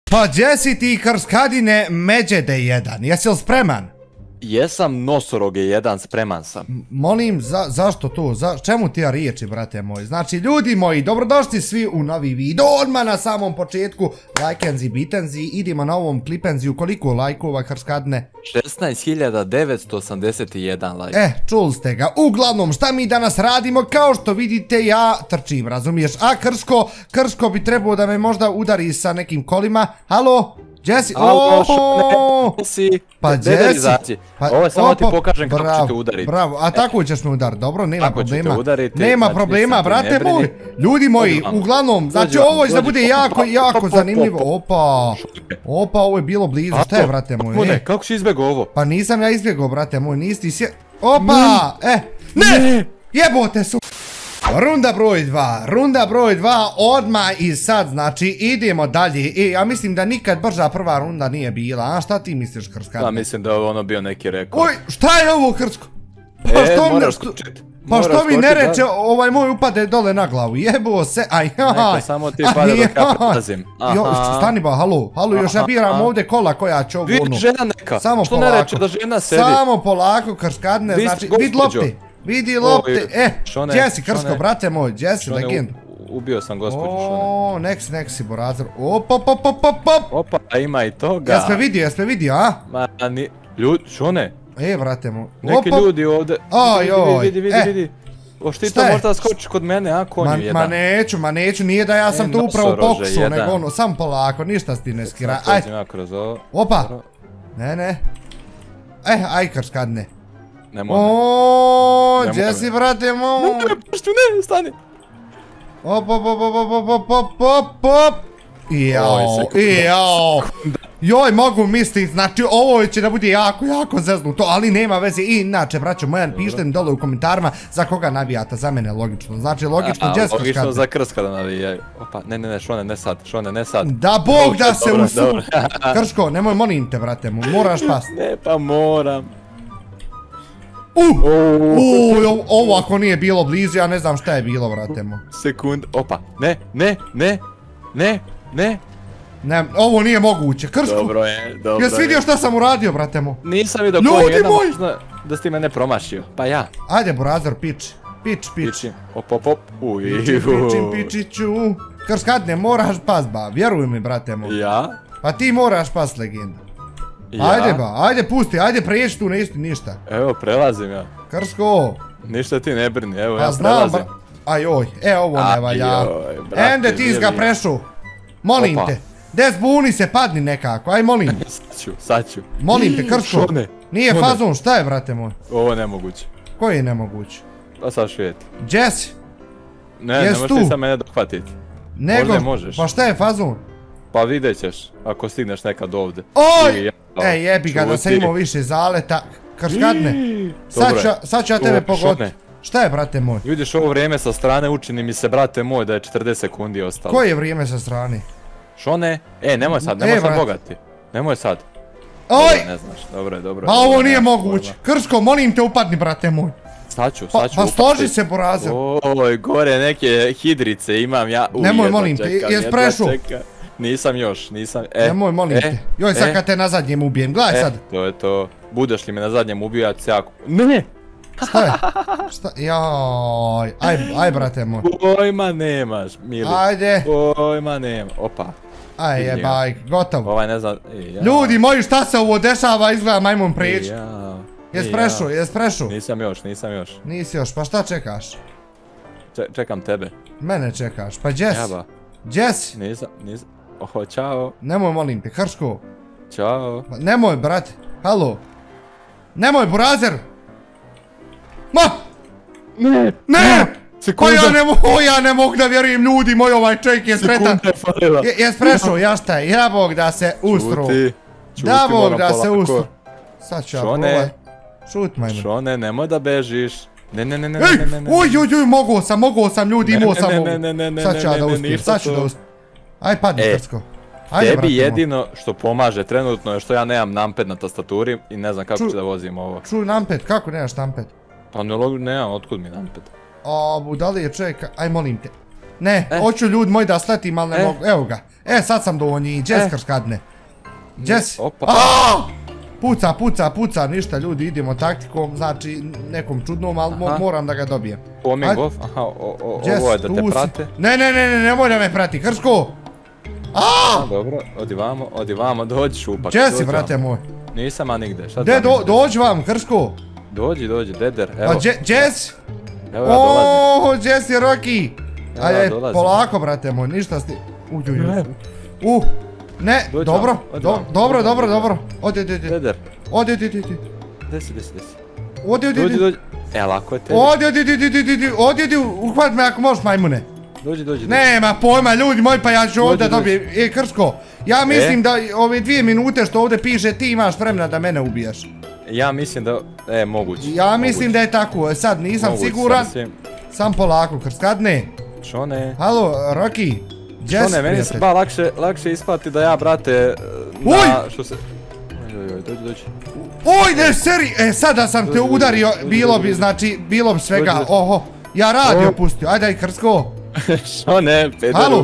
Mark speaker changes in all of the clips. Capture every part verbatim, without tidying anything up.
Speaker 1: Pa gdje si ti krskadine Međede jedan, jesi li spreman?
Speaker 2: Jesam, nosoroge jedan, spreman sam.
Speaker 1: Molim, zašto to? Čemu ti ja riječi, brate moji? Znači, ljudi moji, dobrodošli svi u novi video. Odmah na samom početku, lajkenzi, bitenzi, idemo na ovom klipenziju. Koliko lajkova krskadne?
Speaker 2: šesnaest hiljada devetsto osamdeset jedan lajk.
Speaker 1: Eh, čuli ste ga. Uglavnom, šta mi danas radimo? Kao što vidite, ja trčim, razumiješ? A Krško, Krško bi trebao da me možda udari sa nekim kolima. Halo? Jesse, ooo, pa Jesse,
Speaker 2: ovo samo ti pokažem kako ćete udariti.
Speaker 1: Bravo, a tako ćeš me udariti, dobro, nema problema, nema problema, brate moj, ljudi moji, uglavnom, znači ovo će da bude jako, jako zanimljivo, opa, opa, ovo je bilo blizu, šta je, brate moj,
Speaker 2: e? Kako si izbjegao ovo?
Speaker 1: Pa nisam ja izbjegao, brate moj, nisi ti sje, opa, eh, ne, jebote su. Runda broj dva, runda broj dva, odmah i sad, znači, idemo dalje. E, ja mislim da nikad brža prva runda nije bila, a šta ti misliš, Krskadne?
Speaker 2: Pa mislim da je ono bio neki rekord.
Speaker 1: Oj, šta je ovo, Krsko? Pa što mi, pa što mi ne reče, ovaj moj upade dole na glavu, jebo se, aj, jaj.
Speaker 2: Neka samo ti pada dok ja prelazim.
Speaker 1: Stani ba, halo, halo, još ja biram ovdje kola koja će ovo, ono.
Speaker 2: Vidi žena neka, što ne reče da žena sedi?
Speaker 1: Samo polako, Krskadne, znači, vid lopti. Vidi lopte, eh, gdje si Krsko, brate moj, gdje si, legendu?
Speaker 2: Ubio sam gospođu Šone.
Speaker 1: Oooo, nek si, nek si, Borazor, op, op, op, op, op.
Speaker 2: Opa, a ima i toga.
Speaker 1: Jesme vidio, jesme vidio, a?
Speaker 2: Ma, ni, ljudi, Šone.
Speaker 1: E, brate moj.
Speaker 2: Neki ljudi ovdje.
Speaker 1: Oj, oj,
Speaker 2: vidi, vidi, vidi. Oš ti to možda skočiš kod mene, a, konju jedan?
Speaker 1: Ma neću, ma neću, nije da ja sam to upravo pokušao, nego ono, sam polako, ništa si ti ne skira, aj. Opa, ne, ne. Eh, aj, Krskadne.
Speaker 2: Nemoj me.
Speaker 1: Oooo, gdje si, brate moj?
Speaker 2: Ne, ne, stani.
Speaker 1: Op, op, op, op, op, op, op, op, op. Jao, jao. Joj, mogu misliti, znači ovo će da bude jako, jako zeznuto, ali nema veze. I inače, braćo moja, pišite mi dole u komentarima za koga navijate, za mene logično. Znači, logično, gdje si Krskadne?
Speaker 2: Logično za Krska da navijaju. Opa, ne, ne, ne, Šone, ne sad, Šone, ne sad.
Speaker 1: Da Bog da se usu. Krško, nemoj, molim te, brate mu, moraš past.
Speaker 2: Ne, pa moram.
Speaker 1: Uuuu, ovo ako nije bilo blizu, ja ne znam šta je bilo, vrate mu.
Speaker 2: Sekund, opa, ne, ne, ne, ne, ne.
Speaker 1: Ne, ovo nije moguće, Kršku.
Speaker 2: Dobro je, dobro je.
Speaker 1: Jesi vidio šta sam uradio, brate mu?
Speaker 2: Nisam vidio koji jedan možda da si ti mene promašio, pa ja.
Speaker 1: Ajde, Borazor, pič, pič, pič.
Speaker 2: Pičim, op, op, op, uj.
Speaker 1: Pičim, pičiću. Krskadne, moraš pas, ba, vjeruj mi, brate mu.
Speaker 2: Ja?
Speaker 1: Pa ti moraš pas, legenda. Ajde ba, ajde pusti, ajde prijeći tu, ne isti ništa.
Speaker 2: Evo, prelazim ja.
Speaker 1: Krsko.
Speaker 2: Ništa ti ne brini, evo ja prelazim.
Speaker 1: Ajoj, e ovo ne valja. Ende ti ga prešu. Molim te, des buni se, padni nekako, aj molim.
Speaker 2: Sad ću, sad ću.
Speaker 1: Molim te, Krsko. Nije fazon, šta je, brate moj?
Speaker 2: Ovo je nemoguće.
Speaker 1: Koji je nemoguće?
Speaker 2: Pa sad švijeti.
Speaker 1: Jesse.
Speaker 2: Ne, ne možeš ti sad mene dohvatiti.
Speaker 1: Možda možeš. Pa šta je fazon?
Speaker 2: Pa vidjet ćeš, ako stigneš nekad ovdje.
Speaker 1: Oj! Ej, jebi ga da sam imao više zaleta. Krskadne, sad ću ja tebe pogoditi. Šta je, brate moj?
Speaker 2: Vidiš, ovo vrijeme sa strane učini mi se, brate moj, da je četrdeset sekundi ostalo.
Speaker 1: Koje je vrijeme sa strane?
Speaker 2: Šone? E, nemoj sad, nemoj sad bogati. Nemoj sad.
Speaker 1: Oj!
Speaker 2: Ne znaš, dobro je, dobro je.
Speaker 1: Pa ovo nije moguće. Krško, molim te, upadni, brate moj.
Speaker 2: Sad ću, sad ću.
Speaker 1: Pa složi se, Borazor.
Speaker 2: Oj, gore neke hidrice imam ja.
Speaker 1: Nemoj, molim te, jes prešu?
Speaker 2: Nisam još, nisam, e.
Speaker 1: Nemoj, molim te. Joj, sad kad te na zadnjem ubijem, gledaj sad.
Speaker 2: To je to. Budeš li me na zadnjem ubio, ja ću se jako... Ne!
Speaker 1: Šta je? Šta? Joj, aj, aj, brate moj.
Speaker 2: Pojma nemaš, mili.
Speaker 1: Ajde.
Speaker 2: Pojma nema, opa.
Speaker 1: Aj, jebaj, gotovo.
Speaker 2: Ovaj ne znam,
Speaker 1: ljudi moji, šta se ovo dešava, izgleda majmun prijeći. Jes prešu, jes prešu.
Speaker 2: Nisam još, nisam još.
Speaker 1: Nisi još, pa šta čekaš?
Speaker 2: Čekam tebe.
Speaker 1: Mene čekaš, pa Jesse.
Speaker 2: Jaba.
Speaker 1: Jesse.
Speaker 2: Nisam, nisam. Oho, čao.
Speaker 1: Nemoj, molim te, Krško.
Speaker 2: Ćao.
Speaker 1: Nemoj, brate, halo. Nemoj, Borazor. Ma!
Speaker 2: Ne!
Speaker 1: Ne! Pa ja ne mogu, ja ne mogu da vjerujem, ljudi moj, ovaj čovjek je sretan. Jes prešao, ja šta je, ja Bog da se ustru.
Speaker 2: Čuti,
Speaker 1: da Bog da se ustru. Sad ću ja probaj. Šut, majmun.
Speaker 2: Šone, nemoj da bežiš. Ne, ne, ne, ne, ne, ne.
Speaker 1: Oj, oj, oj, mogo sam, mogo sam, ljudi, imao sam ovo.
Speaker 2: Ne, ne, ne, ne,
Speaker 1: sad ću ja da uspijem, sad ću da uspijem. Aj, padni, Krsko.
Speaker 2: Tebi jedino što pomaže trenutno je što ja nemam numpad na tastaturi i ne znam kako ću da vozim ovo.
Speaker 1: Čuj, numpad, kako nemaš numpad?
Speaker 2: Pa nemam, otkud mi numpad?
Speaker 1: A, budali je čovjek, aj molim te. Ne, hoću ljudi moji da sletim, ali ne mogu. Evo ga. E, sad sam do njih. Jess krskadne. Jess. Aaaa! Puca, puca, puca, ništa ljudi, idemo taktikom, znači nekom čudnom, ali moram da ga dobijem.
Speaker 2: Homing off, aha, ovo je da te prate.
Speaker 1: Ne, ne, ne, nemoj da me prati, Krško! Aaaa!
Speaker 2: Dobro, odi vamo, odi vamo, dođi šupak.
Speaker 1: Jesse, brate moj.
Speaker 2: Nisam, a nigde, šta
Speaker 1: da mi? Dođi vam, Krško.
Speaker 2: Dođi, dođi, deder, evo.
Speaker 1: Jess?
Speaker 2: Evo ja dolazim.
Speaker 1: Oooo, Jesse, Rocky! Ajde, polako, brate moj, ništa sti... Uj, uj, uj. Uh! Ne, dobro, dobro, dobro, dobro. Odi, odi, odi.
Speaker 2: Deder.
Speaker 1: Odi, odi, odi.
Speaker 2: Desi, desi, desi.
Speaker 1: Odi, odi, odi.
Speaker 2: Dođi, dođi. E, lako je tebi.
Speaker 1: Odi, odi, odi, odi, odi, odi, odi, uhvat me ako možeš, majmune.
Speaker 2: Dođi, dođi.
Speaker 1: Nema pojma, ljudi moji, pa ja ću ovdje dobijem. E, Krško, ja mislim da ove dvije minute što ovdje piše ti imaš vremena da mene ubijaš.
Speaker 2: Ja mislim da, e, moguće.
Speaker 1: Ja mislim da je tako, sad nisam siguran. Sam polako, Krskadne.
Speaker 2: Šone.
Speaker 1: Halo, Rocky.
Speaker 2: Šone, meni se ba lakše isplati da ja, brate, na što se... Oj, oj, dođi, dođi.
Speaker 1: Oj, ne, seri, e, sada sam te udario, bilo bi, znači, bilo bi svega, oho. Ja radio pustio, ajde, aj, Krsko.
Speaker 2: Šone, pederu.
Speaker 1: Halo.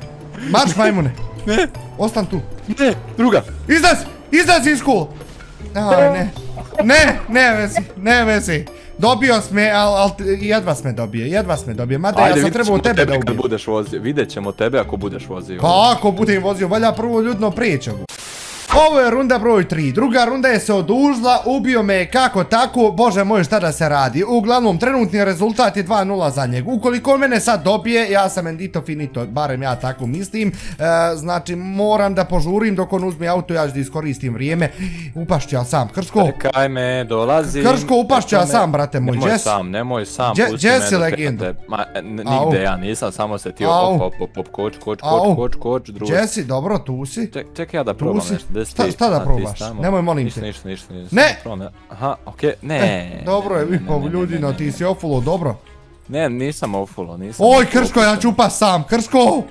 Speaker 1: Marš, majmune.
Speaker 2: Ne.
Speaker 1: Ostan tu.
Speaker 2: Ne, druga.
Speaker 1: Izlaz, izlaz iz školu. Aj, ne. Ne, ne vezi, ne vezi. Dobio sme, ali jedva sme dobije, jedva sme dobije, mada ja sam trebao tebe da ubijem.
Speaker 2: Vidjet ćemo tebe ako budeš vozio.
Speaker 1: Pa ako budem vozio, valja prvo ljudno pričamo. Ovo je runda broj tri, druga runda je se odužila, ubio me kako tako, bože moj šta da se radi. Uglavnom, trenutni rezultat je dva nula za njeg. Ukoliko mene sad dobije, ja sam endito finito, barem ja tako mislim. Znači, moram da požurim dok on uzme auto, ja ću da iskoristim vrijeme. Upašću ja sam, Krško.
Speaker 2: Čekaj me, dolazim.
Speaker 1: Krško, upašću ja sam, brate moj, Jess.
Speaker 2: Nemoj sam, nemoj sam, pusti
Speaker 1: me do legenda.
Speaker 2: Ma, nigde ja nisam, samo se ti op, op, op, op, koč, koč, koč, koč, koč, drugo.
Speaker 1: Jesse, dobro, tu si.
Speaker 2: Čekaj ja da probam nešto.
Speaker 1: Šta da probaš? Nemoj, molim te.
Speaker 2: Ništa, ništa, ništa.
Speaker 1: Ne!
Speaker 2: Aha, okej, ne.
Speaker 1: Dobro je, pa ljudino, ti si ofulo, dobro.
Speaker 2: Ne, nisam ofulo, nisam.
Speaker 1: Oj, Krško, ja ću upast sam, Krško!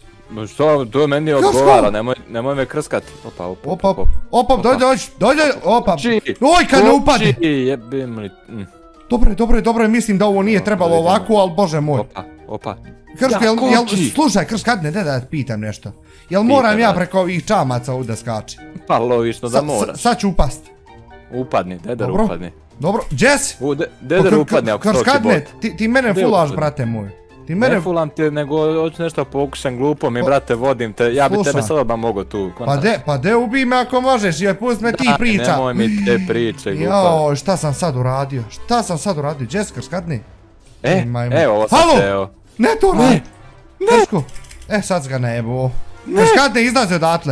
Speaker 2: Što, to meni odgovara, nemoj me krskati. Opa, opa, opa.
Speaker 1: Opa, dođi, dođi, dođi, opa. Oj, kad ne upade!
Speaker 2: Jebim li...
Speaker 1: Dobre, dobre, dobre, mislim da ovo nije trebalo ovako, ali bože moj.
Speaker 2: Opa, opa.
Speaker 1: Krško, jel, slušaj, Krško, kad ne da pitam nešto. Jel moram ja preko ovih čamaca ovdje skači?
Speaker 2: Pa logično da moraš.
Speaker 1: Sad ću upast.
Speaker 2: Upadni, deder upadni.
Speaker 1: Dobro, Jess!
Speaker 2: Deder upadni ako to će bot.
Speaker 1: Ti mene fulaš, brate moj.
Speaker 2: Ne fulam ti, nego hoću nešto pokušam glupo mi, brate, vodim te. Ja bi tebe sad odmah mogo tu.
Speaker 1: Pa de ubij me ako možeš, joj pust me ti priča.
Speaker 2: Nemoj mi te priče, glupa.
Speaker 1: Joj, šta sam sad uradio? Šta sam sad uradio? Jess, Krskadni?
Speaker 2: E, evo, ovo sam teo.
Speaker 1: Ne to radi! Krško! E, sad ga ne jebo. Krskadne, izlazi odatle.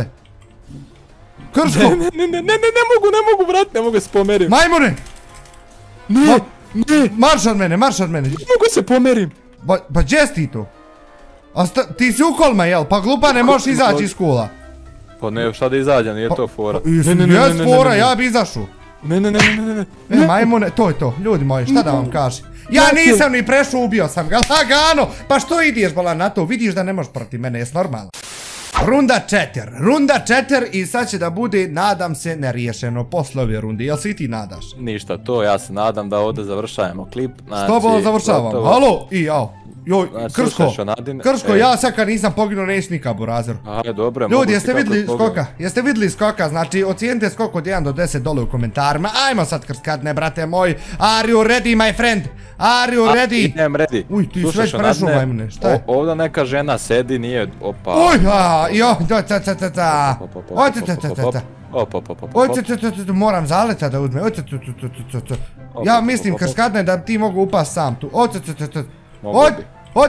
Speaker 1: Krško!
Speaker 2: Ne, ne, ne, ne, ne mogu, ne mogu, brat, ne mogu se pomerim.
Speaker 1: Majmune!
Speaker 2: Ne, ne!
Speaker 1: Marš od mene, marš od mene.
Speaker 2: Ne mogu se pomerim.
Speaker 1: Pa gdje si ti tu? Ti si u kolma, jel? Pa glupa ne možeš izaći iz kula.
Speaker 2: Pa ne, šta da izađa, nije to fora.
Speaker 1: Jes fora, ja bi izašao.
Speaker 2: Ne, ne, ne, ne, ne,
Speaker 1: ne. E, majmune, to je to, ljudi moji, šta da vam kažem? Ja nisam ni prešao, ubio sam ga, lagano! Pa što ideš, bala, na to? Vidiš da ne možeš protiv mene, jes normalno. Runda četiri, runda četiri i sad će da bude, nadam se, neriješeno posle ove runde, jel si ti nadaš?
Speaker 2: Ništa, to ja se nadam da ovdje završajemo klip.
Speaker 1: Što bolo završavamo? Halo? I jao. Joj, Krško, Krško, ja sad kad nisam poginuo neću nikad, burazer.
Speaker 2: Ajde, dobro,
Speaker 1: ljudi, jeste vidjeli skoka? Jeste vidjeli skoka? Znači, ocijenite skok od jedan do deset dole u komentarima. Ajmo sad, Krskadne, brate moj. Are you ready, my friend? Are you ready?
Speaker 2: Idem ready.
Speaker 1: Uj, ti si već prešao, majmune, šta je?
Speaker 2: Ovdje neka žena sedi, nije, opa.
Speaker 1: Uj, a, jo, da, ta, ta, ta, ta. Ojte, ta, ta, ta, ta.
Speaker 2: Opa, opa, opa.
Speaker 1: Ojte, ta, ta, ta, moram zaleta da uzme. Ojte, ta, ta, ta, ta, ta. Ja mislim, Krskadne, da ti mogu upast sam tu. Ojte, ta, ta, ta. Ojte.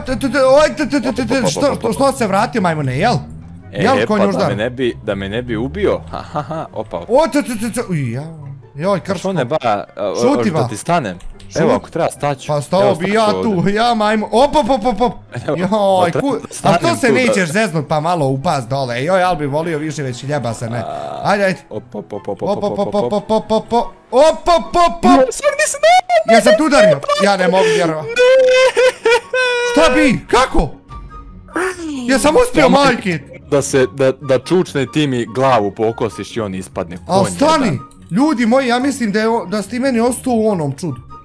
Speaker 1: Što se vratio, majmune, jel?
Speaker 2: E, pa da me ne bi ubio. Hahaha, opa.
Speaker 1: Joj, Krško.
Speaker 2: Što ne ba, što ti stanem? Evo, ako treba staću.
Speaker 1: Pa stao bi ja tu, ja majmu. Op, op, op, op, op. Joj, a što se nećeš zeznut pa malo upast dole? Joj, ali bi volio više već ljeba se, ne. Ajde, ajde.
Speaker 2: Op, op, op, op,
Speaker 1: op, op, op, op, op, op, op, op. Op, op, op, op. Ja sam tu udario. Ja ne mogu vjerovati. Šta bi? Kako? Ja sam uspio, majke!
Speaker 2: Da se, da čučne ti mi glavu pokosiš i on ispadne.
Speaker 1: Al stani! Ljudi moji, ja mislim da si ti meni ostao u onom čudu.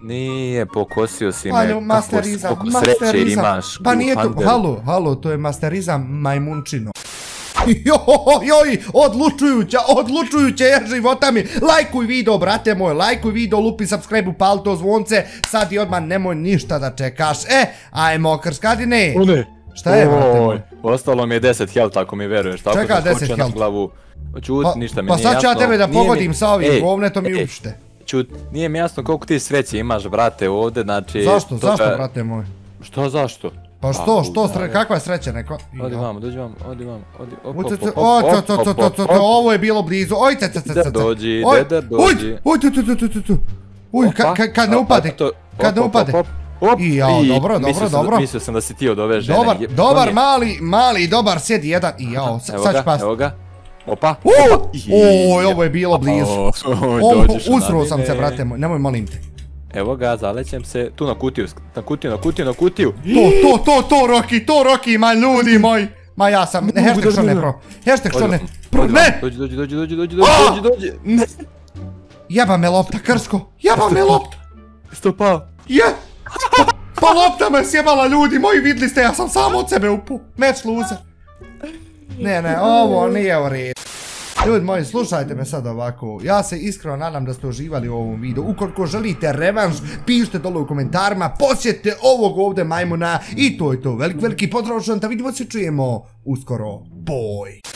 Speaker 2: Nije, pokosio si me.
Speaker 1: Pa masterizam, masterizam. Pa nije to, halo, halo, to je masterizam majmunčino. Joj, odlučujuća, odlučujuća je života mi. Lajkuj video, brate moj, lajkuj video, lupi subscribe, upali to zvonce. Sad i odmah nemoj ništa da čekaš. E, ajmo, krskadine. Šta je, brate moj?
Speaker 2: Ostalo mi je deset health, ako mi veruješ.
Speaker 1: Čeka, deset health.
Speaker 2: Čut, ništa mi nije jasno.
Speaker 1: Pa sad ću ja tebe da pogodim sa ovim govnetom i uopšte.
Speaker 2: Čut, nije mi jasno koliko ti sreće imaš, brate, ovdje, znači...
Speaker 1: Zašto, zašto, brate moj?
Speaker 2: Što, zašto?
Speaker 1: Pa što, što, kakva je sreća neko?
Speaker 2: Odi vamo, dođi vamo, odi vamo, odi, op, op,
Speaker 1: op, op, op, ovo je bilo blizu, oj, ce, ce, ce, ce, ce,
Speaker 2: dođi, dede, dođi.
Speaker 1: Uj, tu, tu, tu, tu, tu, tu, uj, kad ne upade, kad ne upade. I jao, dobro, dobro, dobro.
Speaker 2: Mislio sam da si ti od ove žene.
Speaker 1: Dobar, dobar, mali, mali, dobar, sjedi jedan, i jao, sad ću pasti.
Speaker 2: Evo ga, opa.
Speaker 1: Oj, ovo je bilo blizu. Usruo sam se, brate moj, nemoj, molim te.
Speaker 2: Evo ga, zalećem se, tu na kutiju, na kutiju, na kutiju, na kutiju.
Speaker 1: To, to, to, to, Roki, to, Roki, ma ljudi moj. Ma ja sam, hashtag što ne pro, hashtag što ne, pro, ne!
Speaker 2: Dođi, dođi, dođi, dođi, dođi, dođi, dođi, ne!
Speaker 1: Jeba me lopta, Krsko, jeba me lopta!
Speaker 2: Isto pao.
Speaker 1: Je! Pa lopta me sjebala, ljudi moji, vidli ste, ja sam sam od sebe upu, meč luze. Ne, ne, ovo nije u redu. Ljudi moji, slušajte me sad ovako, ja se iskreno nadam da ste uživali u ovom videu. Ukoliko želite revanš, pišite dole u komentarima, posjetite ovog ovdje majmuna i to je to. Velik, veliki pozdrav, što da vidimo se čujemo uskoro. Boj!